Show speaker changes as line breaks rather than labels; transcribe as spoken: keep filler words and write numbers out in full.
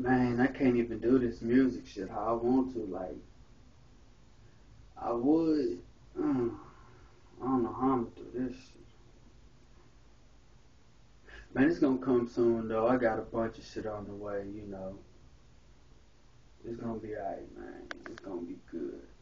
Man, I can't even do this music shit how I want to. Like, I would. Uh, I don't know how I'm gonna do this shit. Man, it's gonna come soon though. I got a bunch of shit on the way, you know. It's gonna be alright, man. It's gonna be good.